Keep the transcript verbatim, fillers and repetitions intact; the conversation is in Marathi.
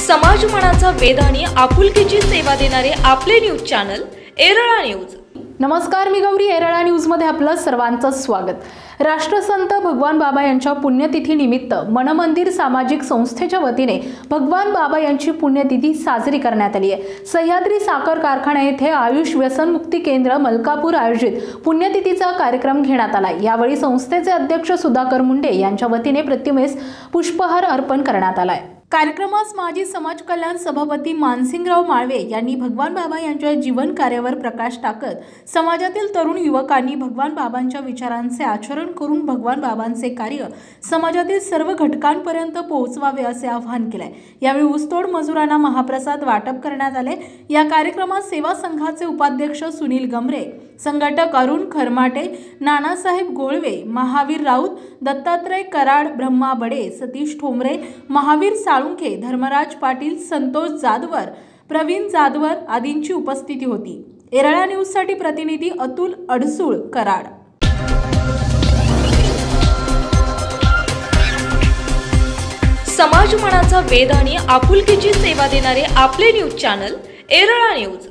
समाज मनाचा वेध आणि आपुलकीची सेवा देणारे आपले न्यूज चॅनल एरळा न्यूज। नमस्कार, मी गौरी। एरळा न्यूज मध्ये आपलं सर्वांचं स्वागत। राष्ट्रसंत भगवान बाबा यांच्या पुण्यतिथी निमित्त मनमंदिर सामाजिक संस्थेच्या वतीने भगवान बाबा यांची पुण्यतिथी साजरी करण्यात आली आहे। सह्याद्री साखर कारखाना येथे आयुष व्यसन मुक्ती केंद्र मलकापूर आयोजित पुण्यतिथीचा कार्यक्रम घेण्यात आला। यावेळी संस्थेचे अध्यक्ष सुधाकर मुंडे यांच्या वतीने प्रतिमेस पुष्पहार अर्पण करण्यात आला। कार्यक्रमास माजी समाज कल्याण सभापती मानसिंगराव माळवे यांनी भगवान बाबा यांच्या जीवन कार्यावर प्रकाश टाकत समाजातील तरुण युवकांनी भगवान बाबांच्या विचारांचे आचरण करून भगवान बाबांचे कार्य समाजातील सर्व घटकांपर्यंत पोहोचवावे असे आवाहन केले। यावेळी ऊसतोड मजुरांना महाप्रसाद वाटप करण्यात आले। या कार्यक्रमात सेवा संघाचे उपाध्यक्ष सुनील गमरे, संघटक अरुण खरमाटे, नानासाहेब गोळवे, महावीर राऊत, दत्तात्रय कराड, ब्रह्मा बडे, सतीश ठोंबरे, महावीर साळुंखे, धर्मराज पाटील, संतोष जाधवर, प्रवीण जाधवर आदींची उपस्थिती होती। एरळा न्यूज साठी प्रतिनिधी अतुल अडसूळ, कराड। समाज मनाचा वेध आणि आपुलकीची सेवा देणारे आपले न्यूज चॅनल एरळा न्यूज।